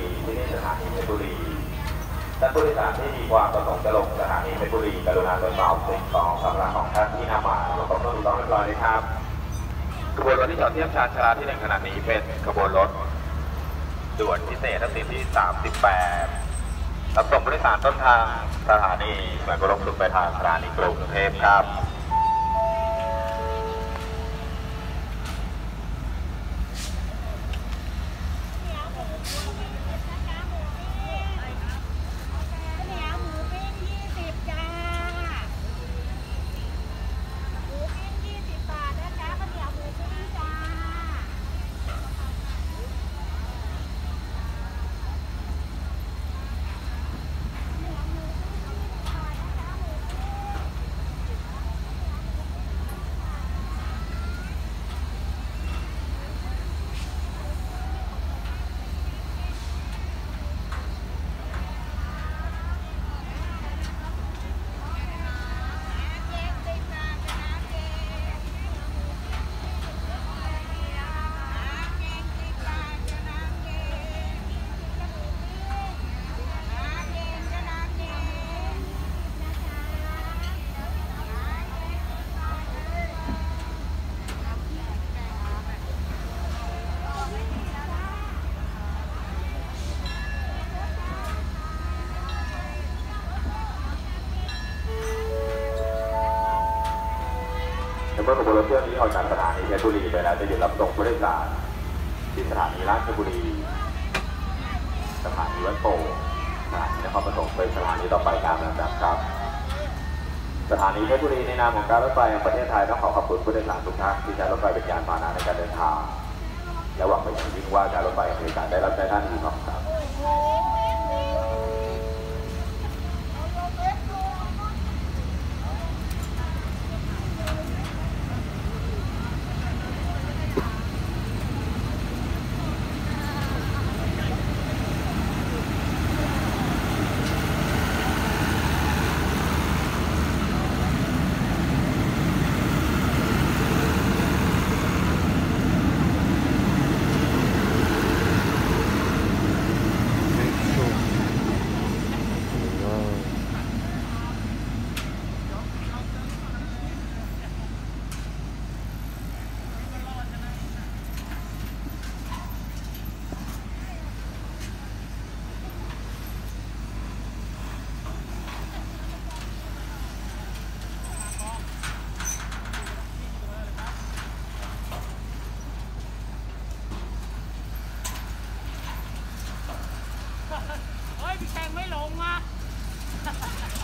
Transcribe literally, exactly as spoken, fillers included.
ที่นี่สถานีเพชรบุรีท่านผู้โดยสารที่มีความประสงค์จะลงสถานีเพชรบุรีกรุณาตรวจสอบสิ่งของสำหรับของท่านที่นำมาประกอบต้องถูกต้องเรียบร้อยเลยครับขบวนรถที่จอดเทียบชานชาลาที่หนึ่งขณะนี้เป็นขบวนรถด่วนพิเศษทักษิณที่สามสิบแปดรับส่งผู้โดยสารต้นทางสถานีเหมือนกรมสุขไปทางสถานีกรุงเทพครับเมื่อขบวนรถเที่ยวนี้ออกจากสถานีเพชรบุรีไปแล้วจะหยุดรับส่งผู้โดยสารที่สถานีราชบุรีสถานีวัดโป่งสถานีนครปฐมเป็นสถานีต่อไปตามลำดับครับสถานีเพชรบุรีในนามของการรถไฟแห่งประเทศไทยต้องขอขอบคุณผู้โดยสารทุกท่านที่ใช้รถไฟเป็นยานพาหนะในการเดินทางและหวังเป็นอย่างยิ่งว่าการรถไฟแห่งประเทศไทยได้รับใช้ท่านดีครับเฮ้ยพี่แข่งไม่ลงอ่ะ